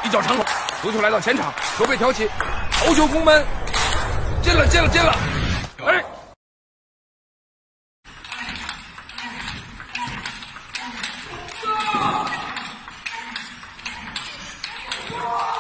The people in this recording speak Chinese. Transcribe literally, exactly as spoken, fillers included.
一脚长口，足球来到前场，球被挑起，头球攻门，进了进了进了！哎。 哇！